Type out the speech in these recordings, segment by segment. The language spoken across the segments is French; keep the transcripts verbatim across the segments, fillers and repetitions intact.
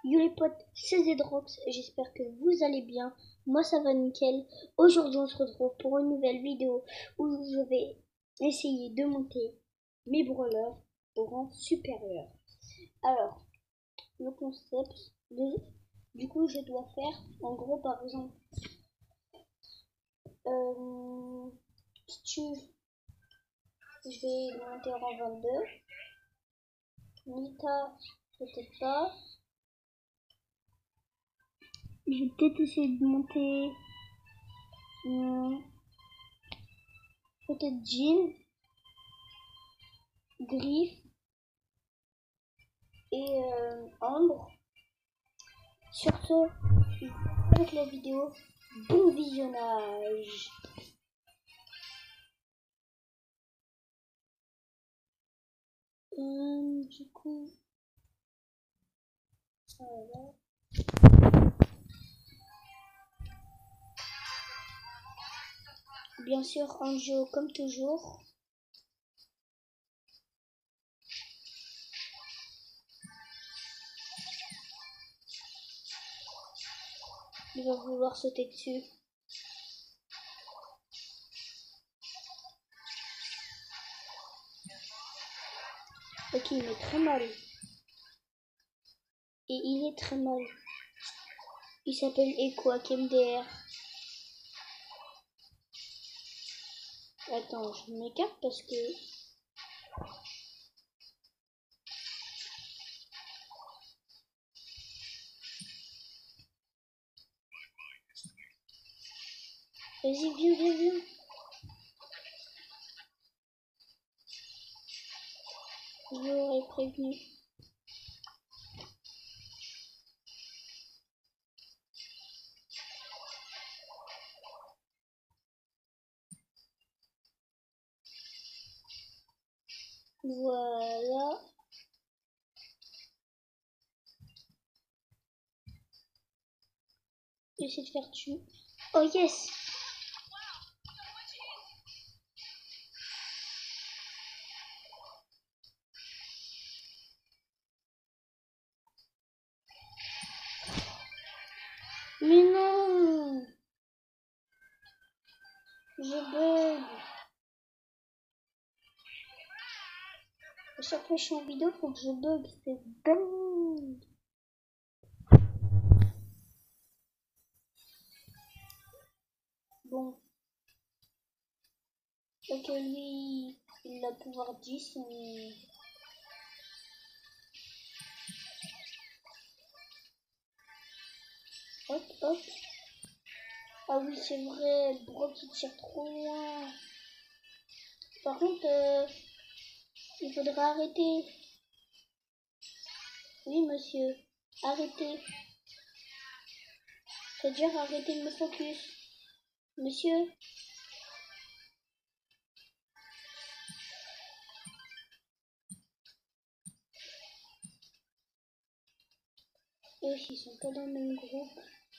Yo les potes, c'est Zedrox et j'espère que vous allez bien. Moi ça va nickel. Aujourd'hui on se retrouve pour une nouvelle vidéo où je vais essayer de monter mes brawlers au rang supérieur. Alors, le concept, de, du coup je dois faire en gros par exemple euh, Stu, je vais le monter au rang vingt-deux. Nita, peut-être pas. Je vais peut-être essayer de monter euh, peut-être Jean, Griff et euh, Ambre. Sur ce, avec la vidéo, bon visionnage. Euh, du coup, voilà. Bien sûr, en jeu comme toujours. Il va vouloir sauter dessus. Ok, il est très mal. Et il est très mal. Il s'appelle Equa K M D R. Attends, je m'écarte parce que... Vas-y, viens, viens, viens. Je l'aurais prévenu. Voilà. J'essaie de faire tuer. Oh yes! Mais non! Je bug. À chaque fois que je suis en vidéo, faut que je bug. C'est dingue. Bon. Ok, lui, il a pouvoir dix, mais... Hop, hop. Ah oui, c'est vrai, Brock il tire trop loin. Par contre, euh, il faudra arrêter. Oui, monsieur, arrêtez. C'est-à-dire arrêtez de me focus. Monsieur. Eux, ils sont pas dans le même groupe.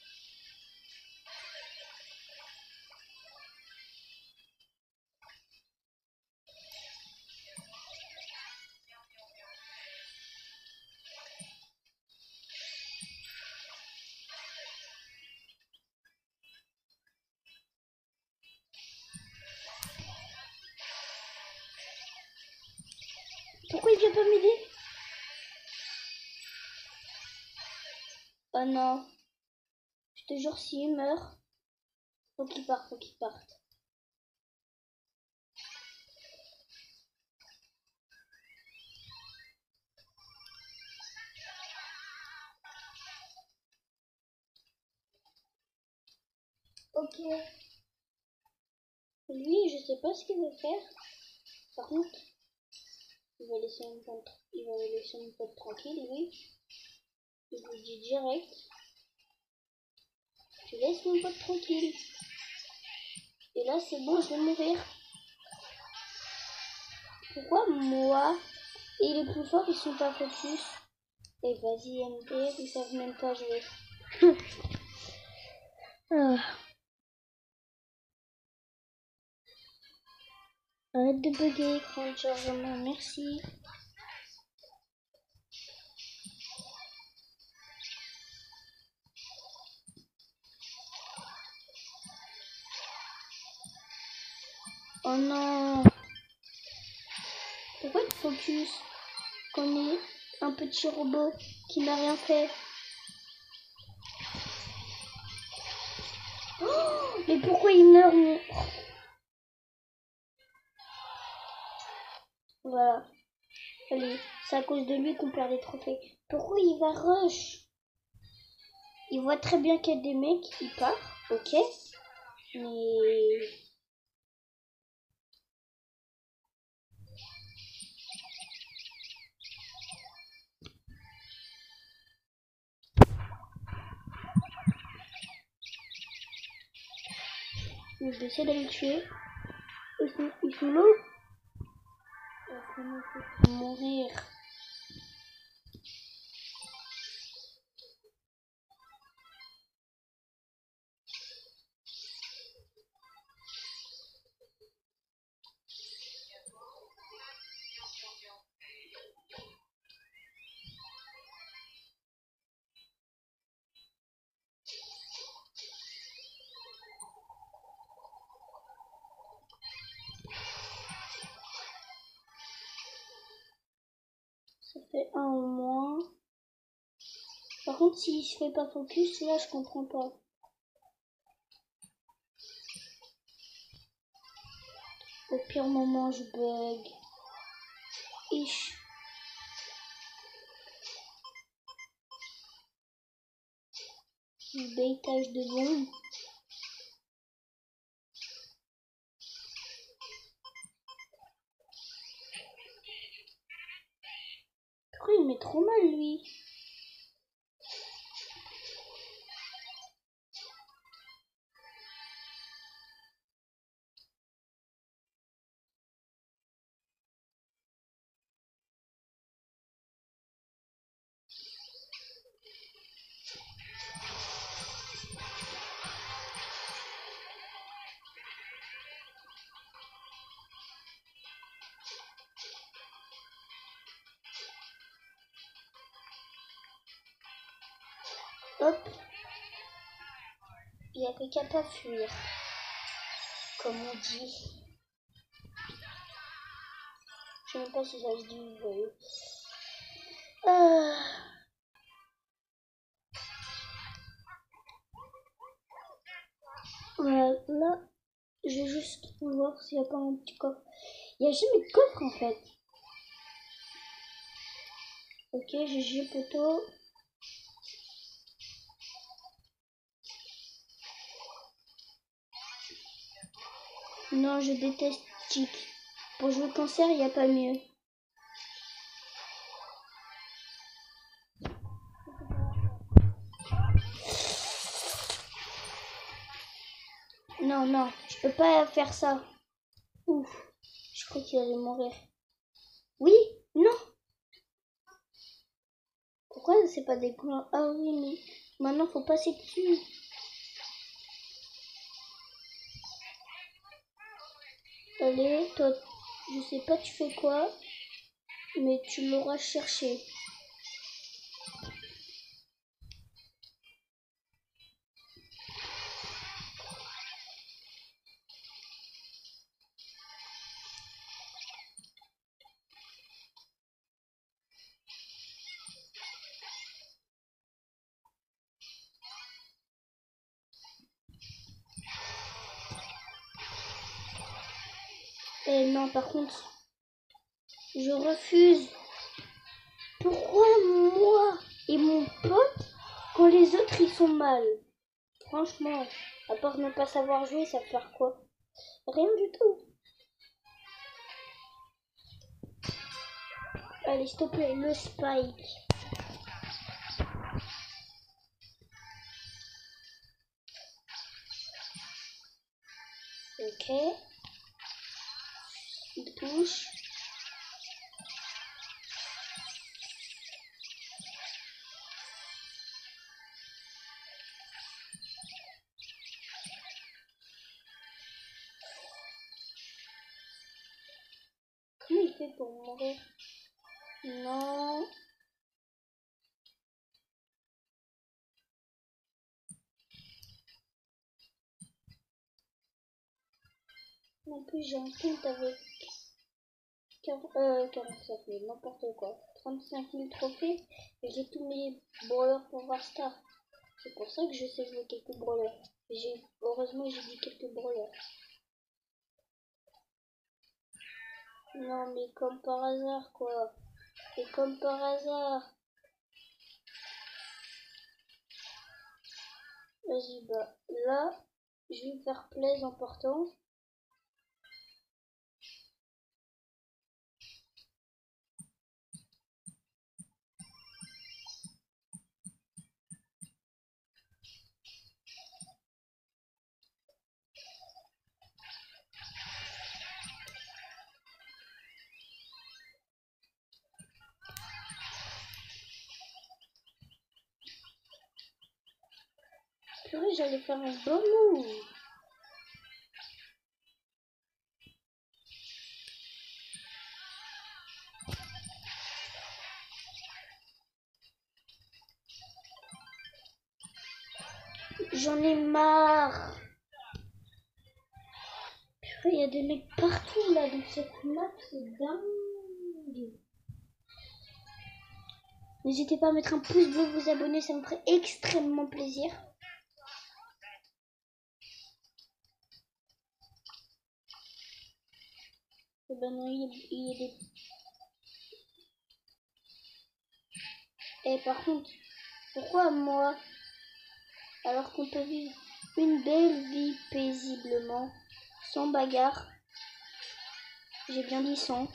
Pourquoi il vient pas m'aider? Oh non. Je te jure, s'il meurt, faut qu'il parte, faut qu'il parte. Ok. Lui, je sais pas ce qu'il veut faire. Par contre, il va laisser mon pote, il va laisser mon pote tranquille, oui. Je lui dis direct. Tu laisses mon pote tranquille. Et là, c'est bon, je vais mourir. Pourquoi moi et les plus forts, ils sont pas focus? Et vas-y, M P, ils savent même pas jouer. Ah. Arrête de bugger, écran de chargement, merci. Oh non. Pourquoi tu focus qu'on est un petit robot qui n'a rien fait? Oh, mais pourquoi il meurt mais... Voilà. Allez, c'est à cause de lui qu'on perd des trophées. Pourquoi il va rush? Il voit très bien qu'il y a des mecs, il part, ok. Mais... Je vais essayer d'aller le tuer. Ils sont, ils sont là. Il va mourir. Ça fait un au moins. Par contre, s'il se fait pas focus, là, je comprends pas. Au pire moment, je bug. Ish. Baitage de bombe. Pourquoi il met trop mal, lui? Hop. Il n'y a que qu'à pas fuir. Comme on dit. Je ne sais même pas si ça se dit, vous voyez. Ah. Voilà, là, je vais juste voir s'il n'y a pas un petit coffre. Il n'y a jamais de coffre en fait. Ok, G G poteau. Non, je déteste Tic. Pour jouer cancer, il n'y a pas mieux. Non, non, je peux pas faire ça. Ouf, je crois qu'il allait mourir. Oui, non. Pourquoi c'est pas des glands? Ah oui, mais maintenant faut passer dessus. Allez, toi, je sais pas tu fais quoi, mais tu l'auras cherché. Eh non, par contre, je refuse. Pourquoi moi et mon pote quand les autres ils sont mal? Franchement, à part ne pas savoir jouer, ça va faire quoi? Rien du tout. Allez, s'il te plaît, le spike. Ok. Il touche. Comment il fait pour mourir? Non. En plus, j'ai un compte avec euh, quarante-cinq mille, n'importe quoi. trente-cinq mille trophées et j'ai tous mes brawlers pour Varstar. C'est pour ça que je sais jouer quelques brawlers. J'ai heureusement j'ai dit quelques brawlers. Non mais comme par hasard quoi. Et comme par hasard. Vas-y bah là je vais me faire plaisir en partant. Purée, j'allais faire un bon move. J'en ai marre. Purée, il y a des mecs partout là dans cette map, c'est dingue. N'hésitez pas à mettre un pouce bleu, vous abonner, ça me ferait extrêmement plaisir. Et ben non, il est, il est des... Et par contre, pourquoi moi, alors qu'on peut vivre une belle vie paisiblement, sans bagarre, j'ai bien dit sans.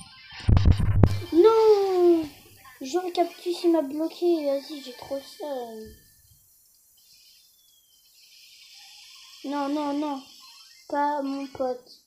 Non, Jean Cactus il m'a bloqué, vas-y j'ai trop ça. Non, non, non, pas mon pote.